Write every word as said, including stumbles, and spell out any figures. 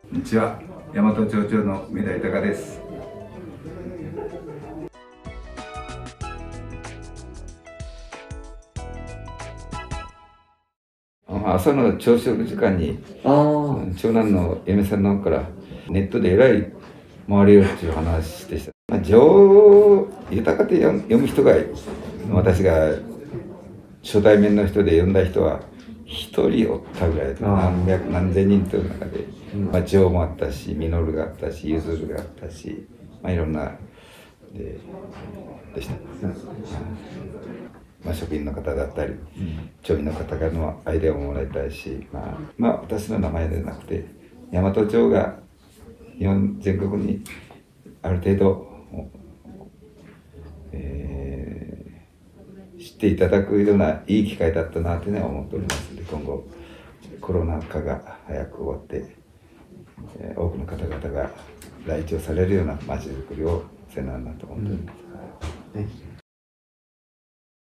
こんにちは、大和町長の梅田豊です。朝の朝食時間に長男の嫁さんの方からネットでえらい回りよっていう話でした。まあ、情豊かで読む人が私が初対面の人で読んだ人は一人おったぐらいで、何百何千人という中で、まあ、情もあったし、実があったし、ゆずるがあったし、まあ、いろんなででした。まあ、職員の方だったり、町民の方からのアイデアをもらいたいし、まあ、まあ、私の名前ではなくて、大和町が日本全国にある程度、えー、知っていただくようないい機会だったなというのは思っておりますので、今後、コロナ禍が早く終わって、えー、多くの方々が来庁されるような街づくりをせななと思っております。